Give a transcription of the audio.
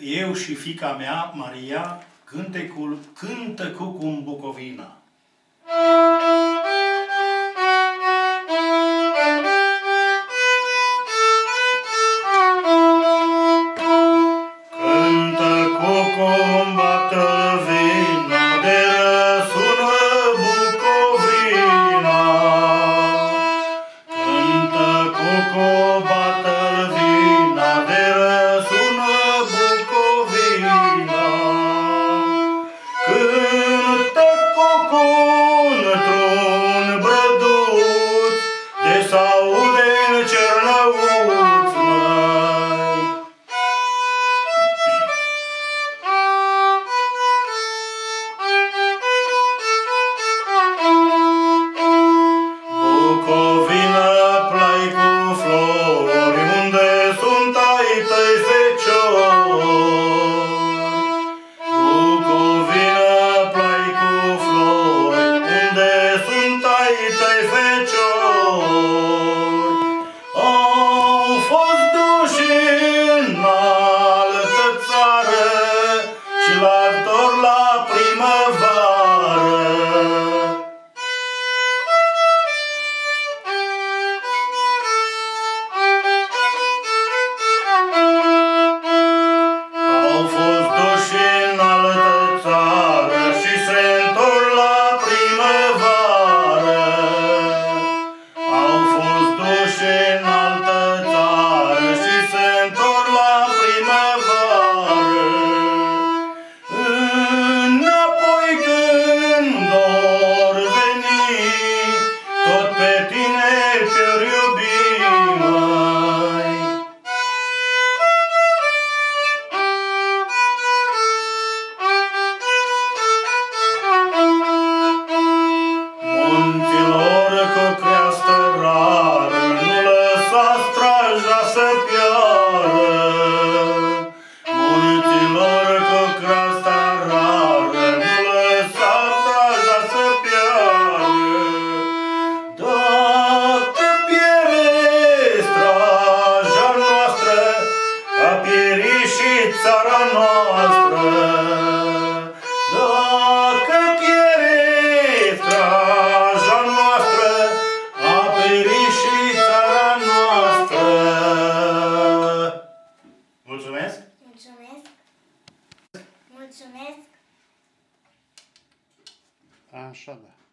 eu și fiica mea, Maria, cântă cucu în Bucovina. Cântă cucu în Bătălvina, de răsună Bucovina. Cântă cucu Bătălvina, de răsună Bucovina. Cântă cucu într-un brăduț, de s-aude în Cernăuț, măi. Bucovina, plai cu flori, unde sunt ai tăi feciori. Bucovina, plai cu flori, unde sunt ai tăi feciori. Au fost duși în altă țară și l-altor la primăvară. Au fost duși în altă țară și se întorc la primăvară. Au fost duși în altă țară și se întorc la primăvară. Înapoi când or veni, tot pe tine te-or iubi, măi. Munților cu creastă rară, nu lăsați straja să piară. Munților cu creastă rară, nu lăsați straja să piară. Dacă pierde straja noastră, a pierit și țara noastră. Dacă pierde straja noastră, a pierit și țara noastră. Mulțumesc! Mulțumesc! Mulțumesc! Așa, da.